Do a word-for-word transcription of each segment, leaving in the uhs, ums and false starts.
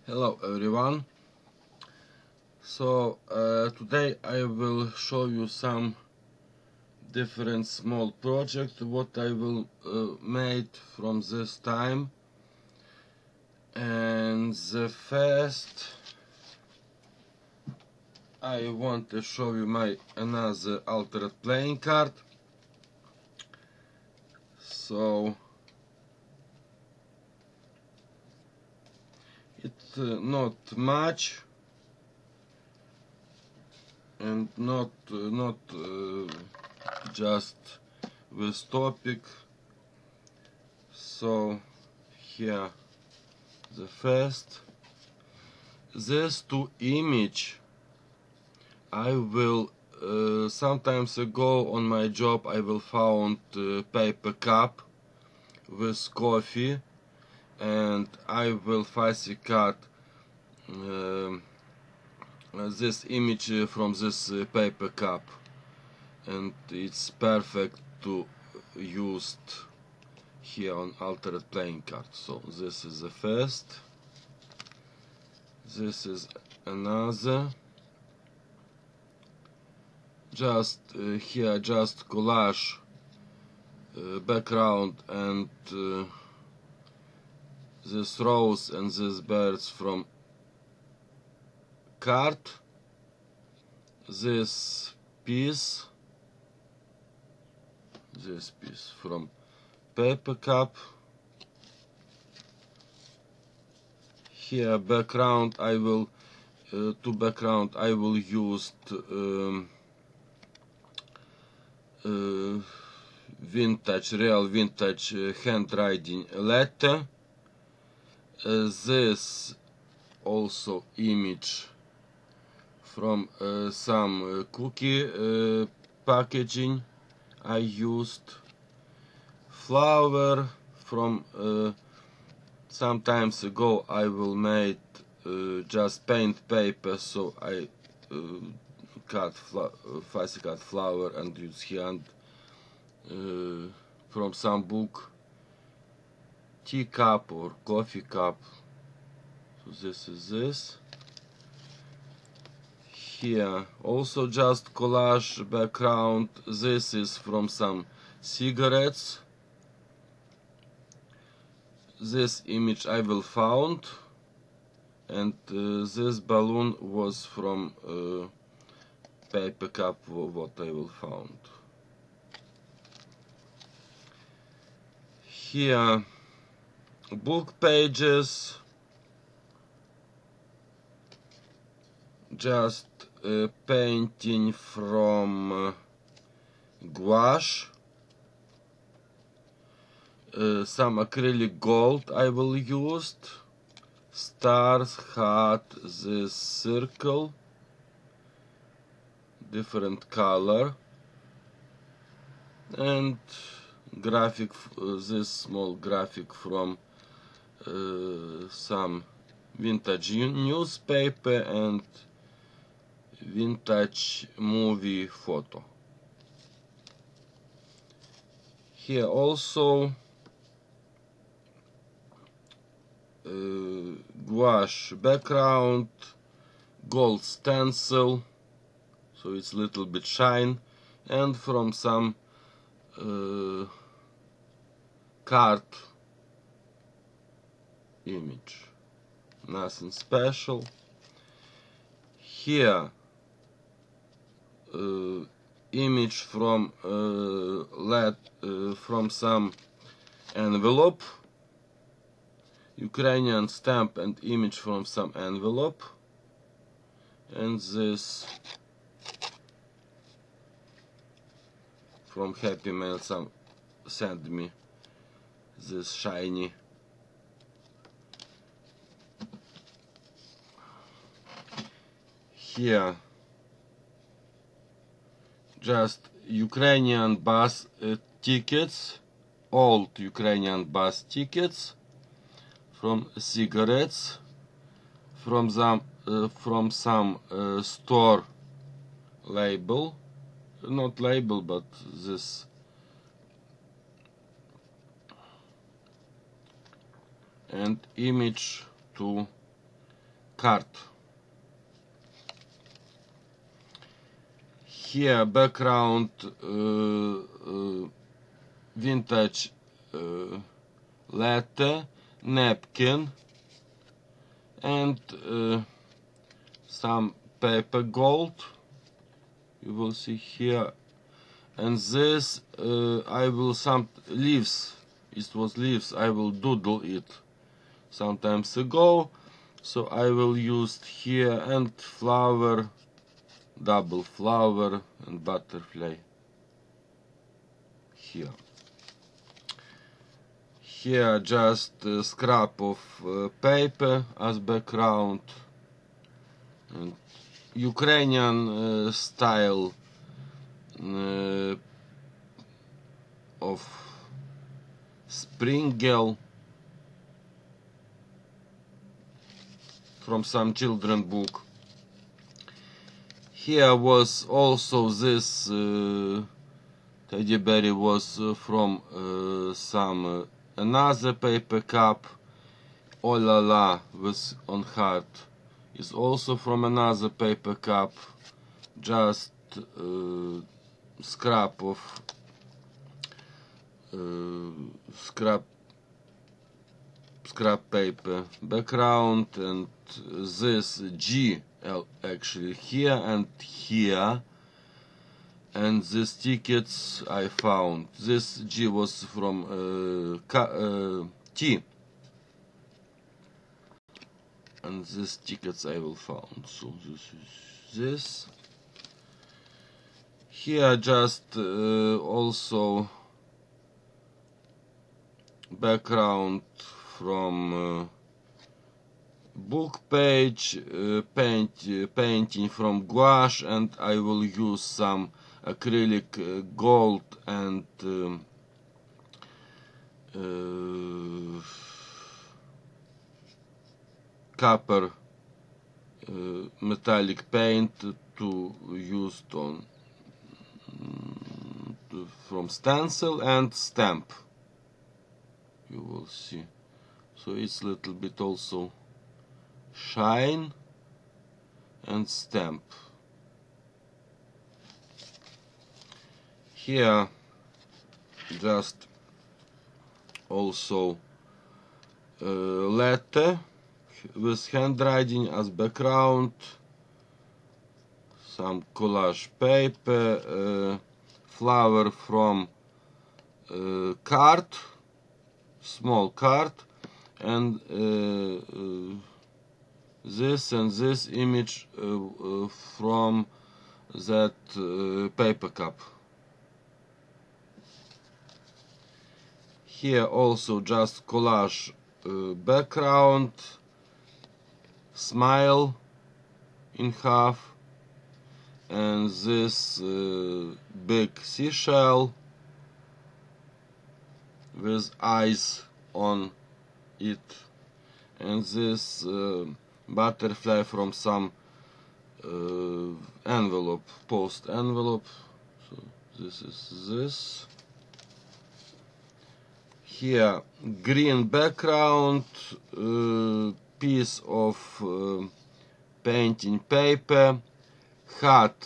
Hello everyone. So uh, today I will show you some different small project what I will uh, made from this time. And the first I want to show you my another altered playing card. So it's uh, not much and not uh, not uh, just with topic. So here the first, these two image I will uh, sometimes ago on my job I will found uh, paper cup with coffee, and I will fancy cut uh, this image from this uh, paper cup, and it's perfect to used here on altered playing card. So this is the first, this is another. Just uh, here just collage uh, background and uh, this rose and these birds from card, this piece this piece from paper cup. Here background I will uh, to background I will use um, uh, vintage real vintage uh, handwriting letter. Uh, this also image from uh, some uh, cookie uh, packaging I used. Flower from uh, sometimes ago I will make uh, just paint paper, so I uh, cut fla fancy cut flower and use hand uh, from some book, tea cup or coffee cup. So this is this. Here also just collage background. This is from some cigarettes. This image I will found, and uh, this balloon was from uh, paper cup what I will found. Here book pages, just uh, painting from uh, gouache. Uh, some acrylic gold I will use. Stars, heart, this circle, different color, and graphic, uh, this small graphic from uh, some vintage newspaper and vintage movie photo. Here also uh, gouache background, gold stencil, so it's a little bit shine, and from some uh, card image, nothing special. Here uh, image from uh, let uh, from some envelope, Ukrainian stamp and image from some envelope, and this from Happy Mail some sent me this shiny. Here just Ukrainian bus uh, tickets, old Ukrainian bus tickets, from cigarettes, from some uh, from some uh, store label, not label but this, and image to card. Here background uh, uh, vintage uh, letter, napkin, and uh, some paper gold. You will see here, and this uh, I will some leaves. It was leaves. I will doodle it sometimes ago, so I will use here and flower, double flower and butterfly here. Here just a scrap of uh, paper as background, and Ukrainian uh, style uh, of Springel from some children book. Here was also this uh, teddy bear was uh, from uh, some uh, another paper cup. Oh la la with on heart is also from another paper cup. Just uh, scrap of uh, scrap scrap paper background, and this G actually here and here, and these tickets I found. This G was from uh, uh, T, and these tickets I will found. So this is this. Here just uh, also background from uh, book page, uh, paint, uh, painting from gouache, and I will use some acrylic uh, gold and um, uh, copper uh, metallic paint to use on to, from stencil and stamp. You will see. So it's a little bit also shine and stamp. Here just also uh, letter with handwriting as background, some collage paper, uh, flower from uh, card, small card, and uh, uh, this and this image uh, uh, from that uh, paper cup. Here also just collage uh, background, smile in half, and this uh, big seashell with eyes on it, and this uh, butterfly from some uh, envelope, post envelope. So this is this. Here green background, uh, piece of uh, painting paper, hat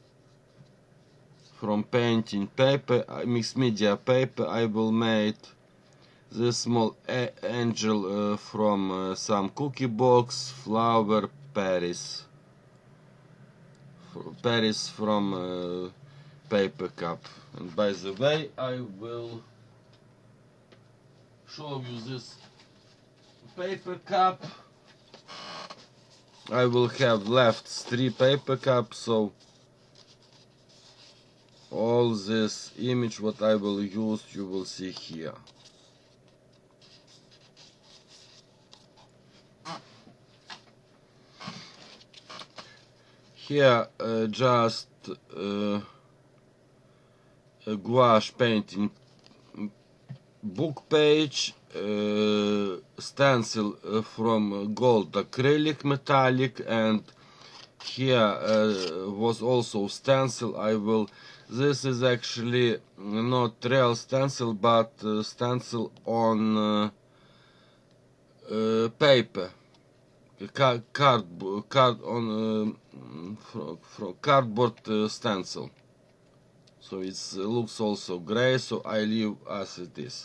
from painting paper, mixed media paper. I will make this small angel uh, from uh, some cookie box, flower, Paris. Paris from uh, paper cup. And by the way, I will show you this paper cup. I will have left three paper cups, so all this image what I will use you will see here. Here uh, just uh, a gouache painting book page, uh, stencil uh, from gold acrylic metallic, and here uh, was also stencil. I will this is actually not real stencil, but uh, stencil on uh, uh, paper card, card, card on uh, from, from cardboard uh, stencil. So it looks also gray, so I leave as it is.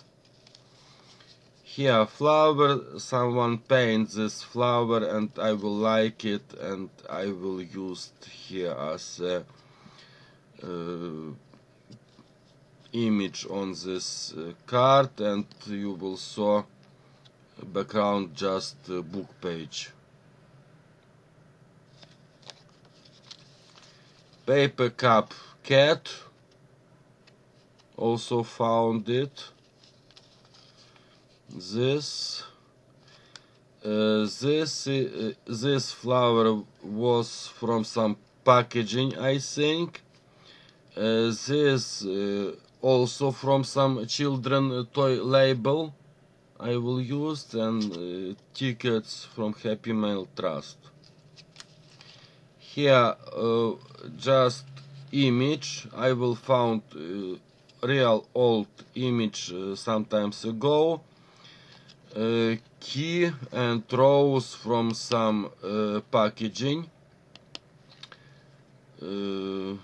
Here flower, someone paints this flower and I will like it and I will use it here as a uh, image on this uh, card, and you will saw background just uh, book page. Paper cup cat, also found it. This uh, this uh, this flower was from some packaging, I think. Uh, this uh, also from some children toy label I will use, and uh, tickets from Happy Mail Trust. Here uh, just image I will found uh, real old image uh, sometimes ago. Uh, key and rose from some uh, packaging. Uh,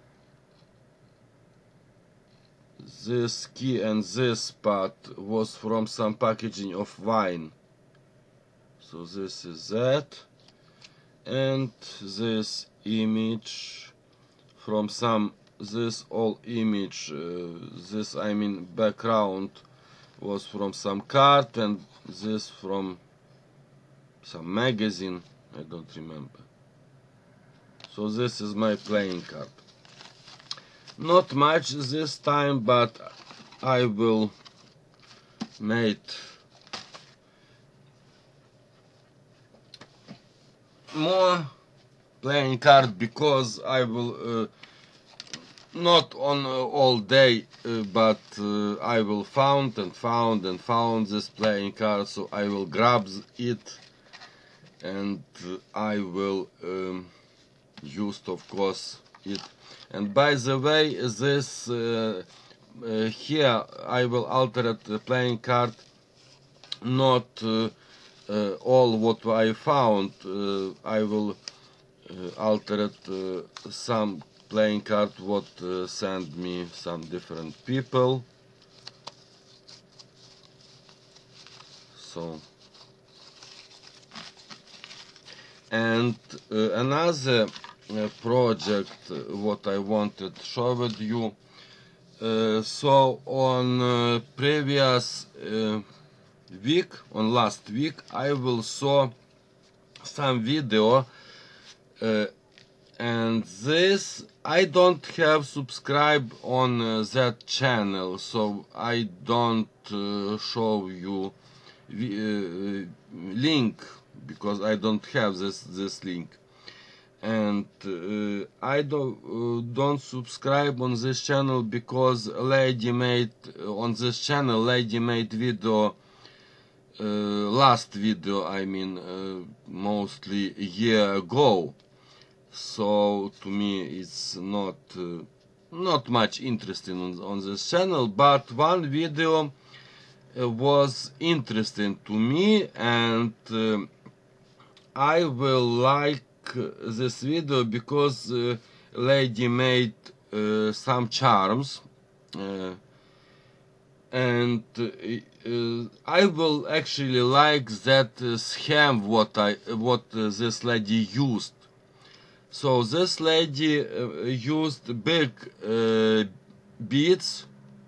this key and this part was from some packaging of wine. So this is that. And this image from some, this all image, uh, this I mean background, was from some card, and this from some magazine, I don't remember. So this is my playing card. Not much this time, but I will make more playing card, because I will uh, not on uh, all day, uh, but uh, I will found and found and found this playing card, so I will grab it and uh, I will um, use, of course, it. And by the way, this uh, uh, here I will alter the playing card, not uh, uh, all what I found. uh, I will uh, alter it, uh, some playing card what uh, send me some different people. So, and uh, another uh, project uh, what I wanted to show with you. Uh, so on uh, previous uh, week, on last week, I will saw some video, uh, and this I don't have subscribe on uh, that channel, so I don't uh, show you uh, link, because I don't have this this link. And uh, I don't uh, don't subscribe on this channel because lady made uh, on this channel lady made video, uh, last video I mean, uh, mostly a year ago. So to me it's not uh, not much interesting on, on this channel, but one video uh, was interesting to me, and uh, I will like this video because uh, lady made uh, some charms, uh, and uh, I will actually like that uh, scheme what I what uh, this lady used. So this lady uh, used big uh, beads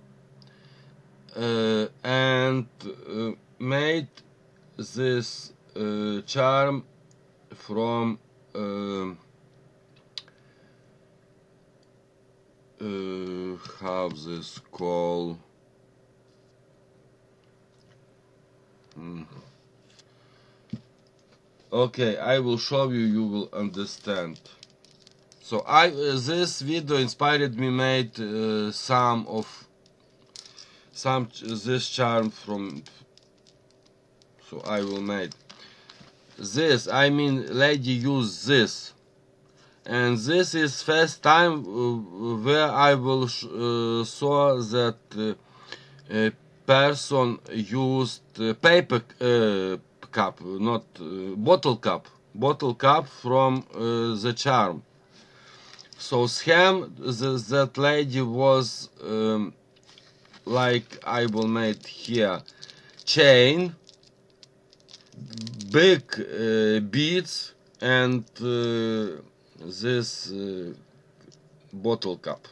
uh, and uh, made this uh, charm from uh, uh, how this called, mm. Okay, I will show you, you will understand. So I uh, this video inspired me made uh, some of some ch this charm from, so I will make this, I mean lady use this, and this is first time uh, where I will sh uh, saw that uh, a person used uh, paper uh, cup, not uh, bottle cup, bottle cup from uh, the charm. So Sam, the, that lady was um, like I will make here chain, big uh, beads, and uh, this uh, bottle cup.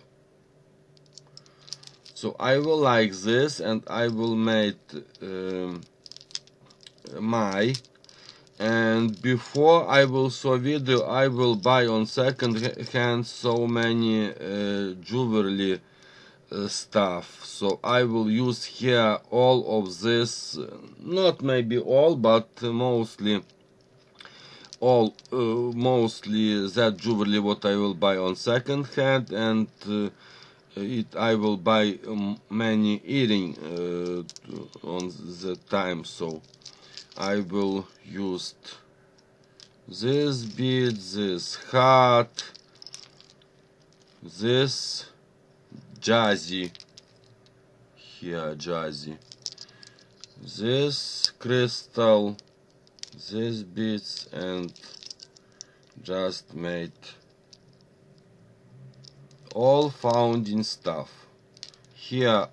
So I will like this, and I will make um, my, and before I will show video, I will buy on second hand so many uh, jewelry uh, stuff. So I will use here all of this, uh, not maybe all, but mostly all, uh, mostly that jewelry what I will buy on second hand, and uh, it I will buy um, many earring uh, on the time. So I will use this bead, this heart, this jazzy, here jazzy, this crystal, this beads, and just made all founding stuff. Here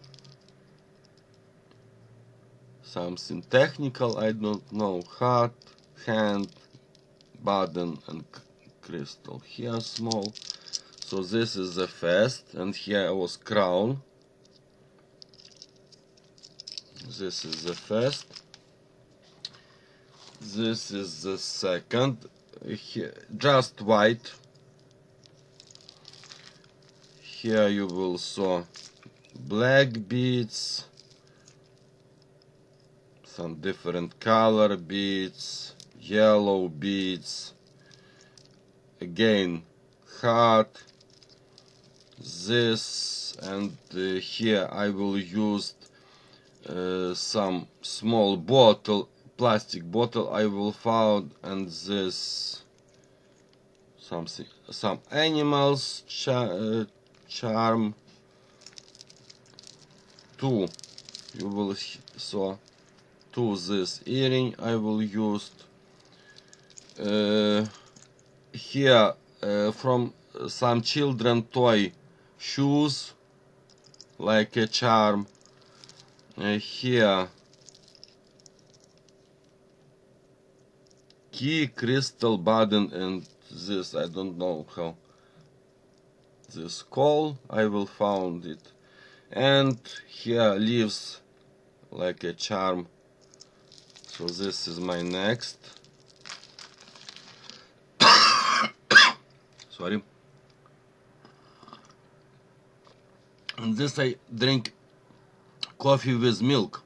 something technical, I don't know, heart, hand, button, and crystal. Here small. So this is the first, and here was crown. This is the first. This is the second. Here, just white. Here you will saw black beads, some different color beads, yellow beads, again heart, this, and uh, here I will use uh, some small bottle, plastic bottle I will found, and this something, some animals char uh, charm. Two, you will saw to this earring I will use. Uh, here uh, from some children toy shoes like a charm. Uh, here key, crystal, button, and this I don't know how this call, I will found it, and here leaves like a charm. So this is my next. Sorry. And this I drink coffee with milk.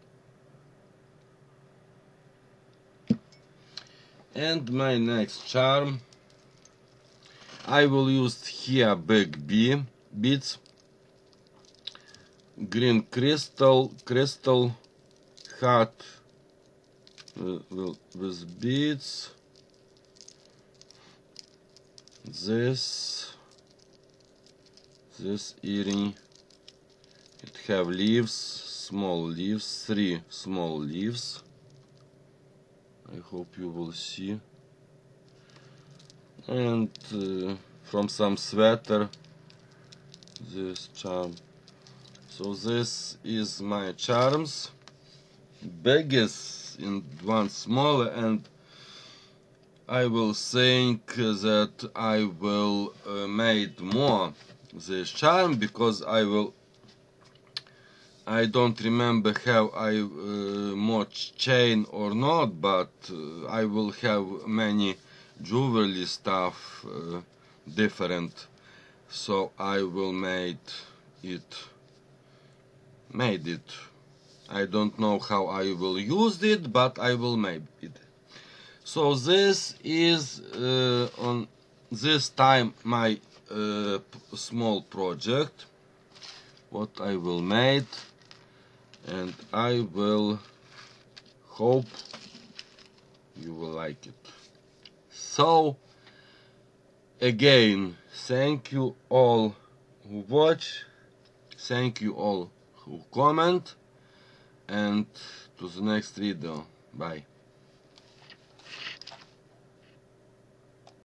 And my next charm, I will use here big B beads, green crystal, crystal heart with, with beads, this, this earring, it have leaves, small leaves, three small leaves. I hope you will see. And uh, from some sweater, this charm. So this is my charms. Biggest in one smaller, and I will think that I will uh, make more this charm, because I will I don't remember have I uh, much chain or not, but uh, I will have many jewelry stuff uh, different, so I will make it made it. I don't know how I will use it, but I will make it. So this is uh, on this time my uh, small project what I will make, and I will hope you will like it. So again, thank you all who watch, thank you all who comment, and to the next video. Bye.